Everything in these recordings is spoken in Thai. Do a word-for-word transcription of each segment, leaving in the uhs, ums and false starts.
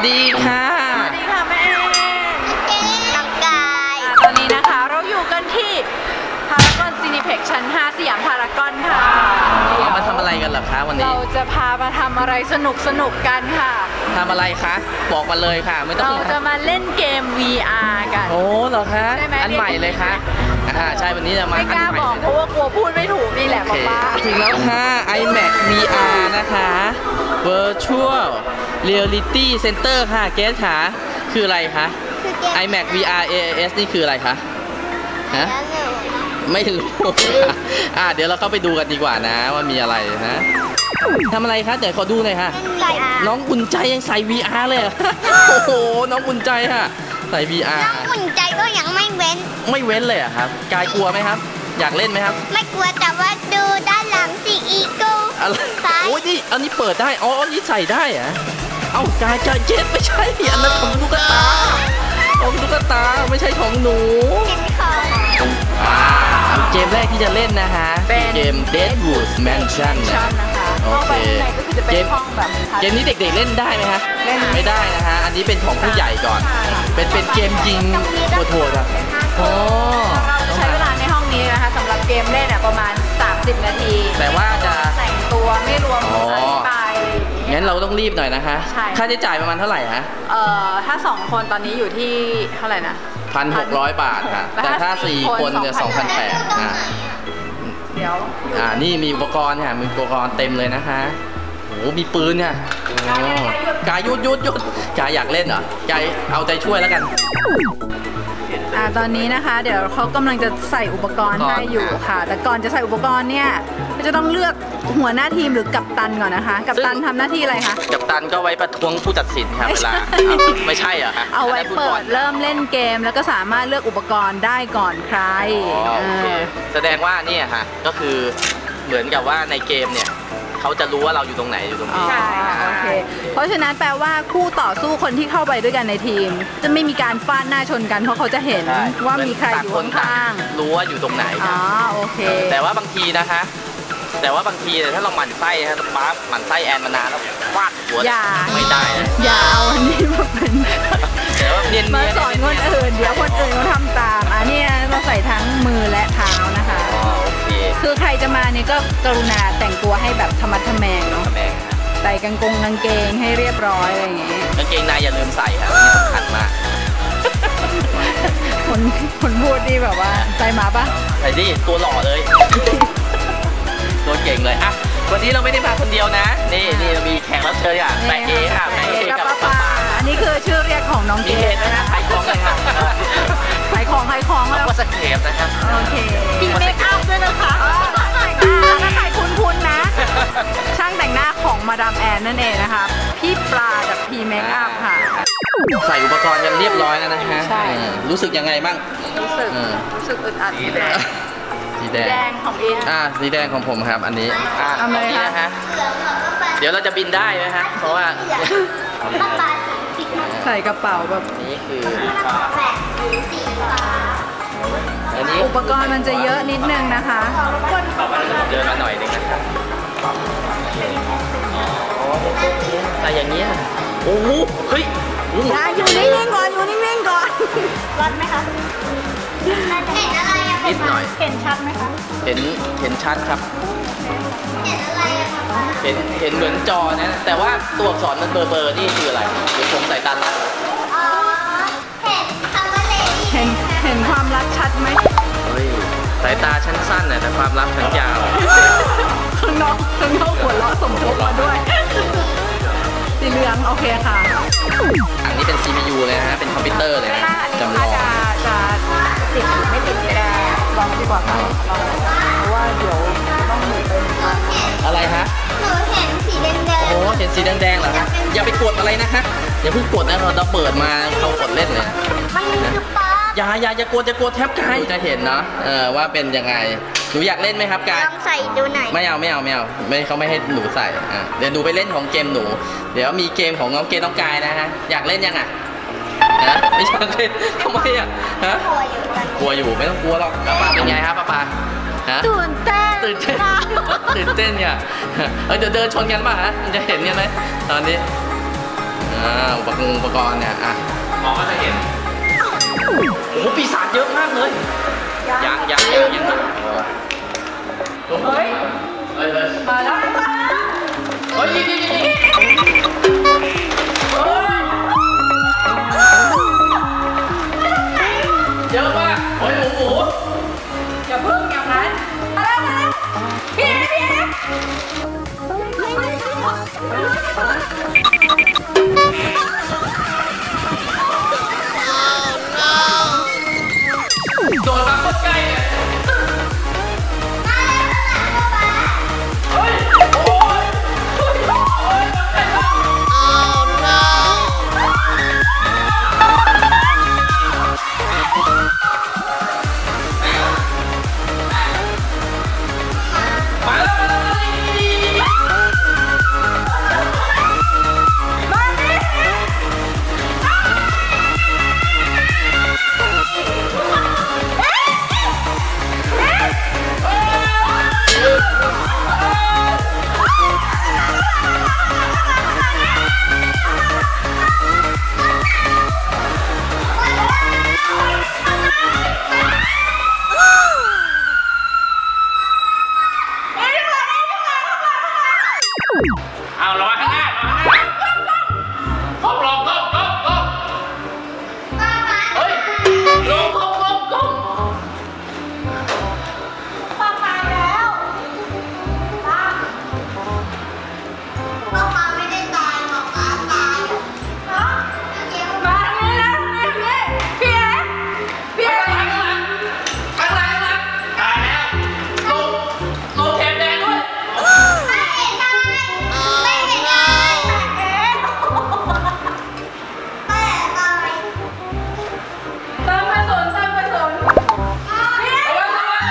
ดีค่ะสวัสดีค่ะแม่เอ๋น้องกายตอนนี้นะคะเราอยู่กันที่พารากอนซีนิเพ็กชั้นห้าสยามพารากอนค่ะมาทำอะไรกันเหรอคะวันนี้เราจะพามาทำอะไรสนุกสนุกกันค่ะทำอะไรคะบอกมาเลยค่ะไม่ต้องเราจะมาเล่นเกม วี อาร์ กันโอ้เหรอคะอันใหม่เลยค่ะอ่าใช่วันนี้จะมาไม่กล้าบอกเพราะว่ากลัวพูดไม่ถูกนี่แหละป้าถึงแล้วค่ะ ไอแม็ก วี อาร์ นะคะ Virtual Reality Center ค่ะเกสค่ะคืออะไรคะ ไอแม็ก วี อาร์ เอ เอส นี่คืออะไรคะฮะไม่รู้อ่าเดี๋ยวเราเข้าไปดูกันดีกว่านะว่ามีอะไรฮะทำอะไรคะเดี๋ยวขอดูหน่อยค่ะน้องอุ่นใจยังใส่ วี อาร์ เลยโอ้โหน้องอุ่นใจค่ะใส่ วี อาร์น้องอุ่นใจก็ยังไม่เว้นไม่เว้นเลยอะครับกายกลัวไหมครับอยากเล่นไหมครับไม่กลัวแต่ว่าดูด้านหลังสิอีโก้อะไรโอ้ยนี่อันนี้เปิดได้อ๋ออันนี้ใส่ได้อะเอ้ากายกายเจ็ดไม่ใช่อันนั้นของตุ๊กตาของตุ๊กตาไม่ใช่ของหนูเกมแรกที่จะเล่นนะฮะเกม Deadwood Mansion นะคะโอเคเกมเกมนี้เด็กๆเล่นได้ไหมฮะเล่นไม่ได้นะฮะอันนี้เป็นของผู้ใหญ่ก่อนเป็นเป็นเกมยิงทั่วๆครับโอ้เราใช้เวลาในห้องนี้นะคะสำหรับเกมเล่นประมาณสามสิบนาทีแต่ว่าจะแต่งตัวไม่รวมอธิบายอะไรอย่างงี้งั้นเราต้องรีบหน่อยนะคะค่าใช้จ่ายประมาณเท่าไหร่ฮะเอ่อถ้าสองคนตอนนี้อยู่ที่เท่าไหร่นะพันหกร้อยบาทค่ะแต่ถ้าสี่คนจะสองพันแปดอ่ะเดี๋ยวอ่านี่มีอุปกรณ์ค่ะมีอุปกรณ์เต็มเลยนะคะโอ้มีปืนเนี่ยกายยุดยุดยุดกายอยากเล่นเหรอกายเอาใจช่วยแล้วกันอ่าตอนนี้นะคะเดี๋ยวเขากำลังจะใส่อุปกรณ์ให้อยู่ค่ะแต่ก่อนจะใส่อุปกรณ์เนี่ยจะต้องเลือกหัวหน้าทีมหรือกัปตันก่อนนะคะกัปตันทำหน้าที่อะไรคะกัปตันก็ไว้ประท้วงผู้ตัดสินครับเวลาไม่ใช่เหรอคะเอาไว้เปิดเริ่มเล่นเกมแล้วก็สามารถเลือกอุปกรณ์ได้ก่อนใครแสดงว่านี่ค่ะก็คือเหมือนกับว่าในเกมเนี่ยเขาจะรู้ว่าเราอยู่ตรงไหนอยู่ตรงนี้ใช่โอเคเพราะฉะนั้นแปลว่าคู่ต่อสู้คนที่เข้าไปด้วยกันในทีมจะไม่มีการฟาดหน้าชนกันเพราะเขาจะเห็นว่ามีใครอยู่ข้างๆรู้ว่าอยู่ตรงไหนอ๋อโอเคแต่ว่าบางทีนะคะแต่ว่าบางทีเนี่ยถ้าเราหมั่นไส้ฮะป๊าบหมั่นไส้แอนมานานแล้วฟาดหัวไม่ได้อย่าเอาอันนี้มาเป็นแต่ว่าเนียนมาสอนคนอื่นเดี๋ยวคนอื่นเขาทำตามอันนี้เราใส่ทั้งมือและเท้านะคะคือใครจะมาเนี่ยก็กรุณาแต่งตัวให้แบบธรรมะทแมงเนาะใส่กางกงกางเกงให้เรียบร้อยอะไรอย่างเงี้ยกางเกงในอย่าลืมใส่ครับนี่สำคัญมากคนคนพูดดีแบบว่าใส่มาปะใส่ดิตัวหล่อเลยตัวเก่งเลยอ่ะวันนี้เราไม่ได้มาคนเดียวนะนี่นี่เรามีแขกรับเชิญอ่ะแม่เอค่ะแม่เอกับป้าป้าอันนี้คือชื่อเรียกของน้องเกดนะขายของเลยค่ะขายของขายของแล้วว่าสเคปนะครับโอเคมีเมคอัพด้วยนะคะถ้าใครคุ้นๆนะช่างแต่งหน้าของมาดามแอนนั่นเองนะคะพี่ปลากับพีเมคอัพค่ะใส่อุปกรณ์กันเรียบร้อยแล้วนะฮะรู้สึกยังไงบ้างรู้สึกรู้สึกอึดอัดสีแดงสีแดงของเออ่าสีแดงของผมครับอันนี้อ่าอันนี้นะฮะเดี๋ยวเราจะบินได้ไหมฮะเพราะว่าใส่กระเป๋าแบบนี้คืออันนี้อุปกรณ์มันจะเยอะนิดนึงนะคะเดินมาหน่อยนึงนะครับแต่อย่างนี้โอ้โหเฮ้ยอยู่นิ่งๆก่อนอยู่นิ่งๆก่อนร้อนไหมคะเห็นอะไรอะนิดหน่อยเห็นชัดไหมคะเห็นเห็นชัดครับเห็นอะไรอะเห็นเห็นเหมือนจอนะแต่ว่าตัวอักษรมันเบอร์เบอร์นี่คืออะไรเดี๋ยวผมใส่ตาลัดอ๋อเห็นคำว่าเลดี้เห็นเห็นความรักชัดไหมเฮ้ยสายตาชั้นสั้นน่ะแต่ความรักชั้นยาวข้างนอกข้างนอกหัวเราะสมทบมาด้วยสีเหลืองโอเคค่ะอันนี้เป็น ซี พี ยู เลยนะฮะเป็นคอมพิวเตอร์เลยนะจำลองจะจะติดหรือไม่ติดแต่ลองดีกว่าค่ะลองเพราะว่าเดี๋ยวต้องหมุนไปหมุนมาอะไรฮะหนูเห็นสีแดงๆโอ้เห็นสีแดงๆเหรอฮะอย่าไปกดอะไรนะฮะอย่าเพิ่งกดนะเราเปิดมาเขากดเล่นเลยมันมีจุดป๊าอย่าอย่าอย่ากดจะกดแทบกายจะเห็นเนาะเออว่าเป็นยังไงหนูอยากเล่นไหมครับกายลองใส่ดูหน่อยไม่เอาไม่เอาไม่เอาไม่เขาไม่ให้หนูใส่อ่ะเดี๋ยวหนูไปเล่นของเกมหนูเดี๋ยวมีเกมของน้องเกมน้องกายนะฮะอยากเล่นยังอ่ะนะไม่อยากเล่นทำไมอ่ะฮะกลัวอยู่ไม่ต้องกลัวหรอกป้าป้าเป็นไงครับป้าป้าฮะตื่นเต้นตื่นเต้นตื่นเต้นเนี่ยเออเดี๋ยวเดินชนกันป่ะฮะจะเห็นกันไหมตอนนี้อ่าอุปกรณ์อุปกรณ์เนี่ยอ่ะมองก็จะเห็นโอ้โหปีศาจเยอะมากเลยยังยังยังยังเฮ้ยเฮ้ยมาแล้วเฮ้ยยิงยิงยิงเยอะมากโอ้ยหมูหมูอย่าเพิ่งอย่างนั้นมาแล้วมาแล้วพี่พี่โดนมาโคตรใกล้เนี่ยเฮ้ยโอ้ยโอ้ยโอ้ยโอ้ no มาแล้วมาแล้วมาดิเอาระวังข้างหน้าก้มลงก้มก้มก้มเฮ้ยลงก้มก้มก้มป้ามาแล้วป้าป้ามาไม่ได้ตายหรอกป้าตายฮะมานี่แล้วนี่นี่พี่เอ๋พี่เอ๋ข้างหลังข้างหลังข้างหลังตายแล้วลงลงแขนแดงด้วยไม่เห็นเลยไม่เห็นเลยเอ๊ะแม่ตายเติมไปสนเติมไปสนพี่เอ๋ระวังระวัง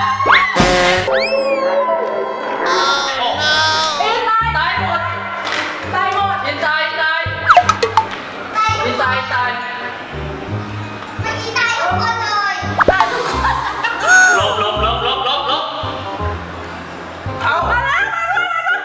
โอ้อินตายตายหมดตายหมดอินตายตายอินตายตายเมื่อกี้ตายทุกคนเลยตายทุกคนลบลบลบลบลบลบเอามาแล้วมาแล้วมาแล้ว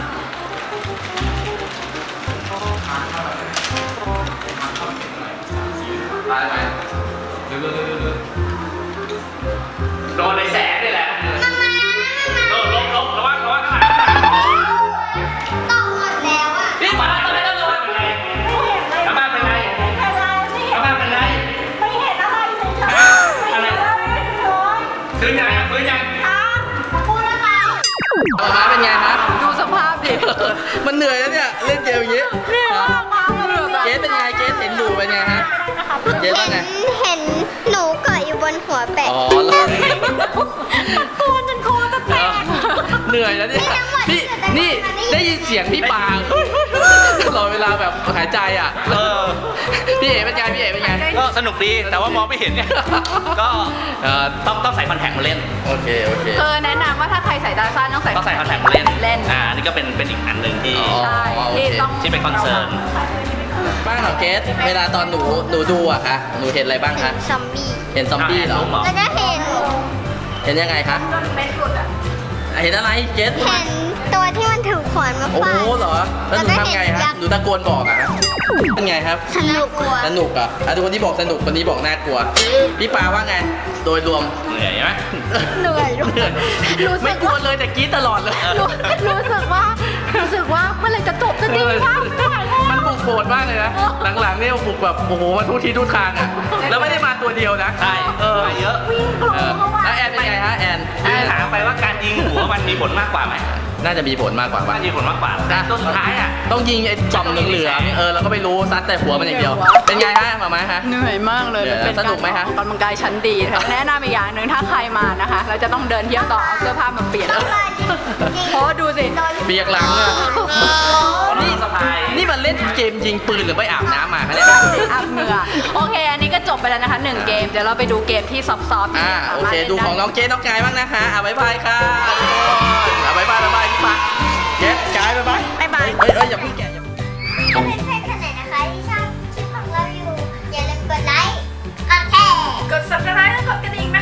ตายไหมดูดูดูดูโดนในแสงนี่แหละลบลบลบระวังระวังข้างหลังตกหมดแล้วอ่ะพี่มาตอนนี้ต้องระวังเป็นไรทำบ้านเป็นไรทำบ้านเป็นไรไม่เห็นอะไรเลยอะไรฟื้นยังฟื้นยังพูดนะคะมาเป็นไงครับดูสภาพดิมันเหนื่อยแล้วเนี่ยเล่นเกมอย่างนี้เหนื่อยมากมาเหนื่อยแบบเกสเป็นไงเกสเห็นดูเป็นไงฮะเกสว่าไงเห็นหนูเกาะอยู่บนหัวแปะอ๋อแล้วตะโกนจนคอจะแตกเหนื่อยแล้วเนี่ยพี่นี่ได้ยินเสียงพี่ปางตลอดเวลาแบบหายใจอ่ะเออพี่เอ๋เป็นไงพี่เอ๋เป็นไงก็สนุกดีแต่ว่ามองไม่เห็นไงก็เออต้องต้องใส่คอนแทคมาเล่นโอเคโอเคเออแนะนำว่าถ้าใครใส่ตาสั้นต้องใส่ต้องใส่คอนแทคมาเล่นเล่นอ่านี่ก็เป็นเป็นอีกอันหนึ่งที่อ๋อใช่โอเคที่ต้องที่เป็นคอนเซิร์นบ้างเหรอเกสเวลาตอนหนูหนูดูอะคะหนูเห็นอะไรบ้างคะซอมบี้เห็นซอมบี้เหรอแล้วก็เห็นเห็นยังไงคะเป็นกุดอ่ะเห็นอะไรเกสเห็นตัวที่มันถือขวานมาโอ้ฟาโหดเหรอแล้วหนูทำไงฮะหนูตะโกนบอกอะเป็นไงครับสนุกกว่าสนุกอ่ะอ่ะทุกคนที่บอกสนุกคนนี้บอกน่ากลัวพี่ปาว่าไงโดยรวมเหนื่อยไหมเหนื่อยด้วยรู้สึไม่กกลัวว่าเลยแต่กรี๊ดตลอดเลยรู้รู้สึกว่ารู้สึกว่าเมื่อไหรจะจบจะดีวะไม่ไหวแล้วมันบุกโหดมากเลยนะ หลังๆเนี่ยบุกแบบโอ้โหมันทุกทีทุกทางอ่ะ แล้วไม่ได้มาตัวเดียวนะใช่เออมาเยอะวิ่งกลัวเออเพราะว่าแล้วแอนเป็นไงฮะแอนคือถามไปว่าการยิงหัวมันมีผลมากกว่าไหมน่าจะมีผลมากกว่าว่าป่ะมีผลมากกว่าแต่ตัวสุดท้ายอ่ะต้องยิงไอ้จอมเหลืองๆเออแล้วก็ไม่รู้ซัดแต่หัวมันอย่างเดียว เป็นไงฮะหมาไหมฮะเหนื่อยมากเลยเหนื่อยมันเป็นสนุกไหมการคะออกกำลังกายชั้นดีค่ะแนะนำอีกอย่างหนึ่งถ้าใครมานะคะ เราจะต้องเดินเที่ยวต่อเอาเสื้อผ้ามาเปลี่ยนเพราะว่าดูสิเบียกหลังอ่ะนี่สะพายนี่มันเล่นเกมยิงปืนหรือไปอาบน้ำมาคะเนี่ยอาบเหงื่อโอเค อันนี้ก็จบไปแล้วนะคะหนึ่งเกมเดี๋ยวเราไปดูเกมที่ซอฟต์ๆที่อ่าสาโอมารถเคเล่นดูของน้องเกสน้องกายบ้างนะคะอ่าบ๊ายบายค่ะทุกคนอ่าบ๊ายบายบ๊ายบายพี่ปาเกสกายบ๊ายบายบ๊ายบายเฮ้ยเฮ้ยอย่าเพิ่งแกะอย่าถ้าเป็นเพื่อนคนไหนนะคะที่ชอบคลิปของเราอยู่ อย่าลืมกดไลค์ กดแชร์กด ซับสไครบ์ และกดกระดิ่งนะ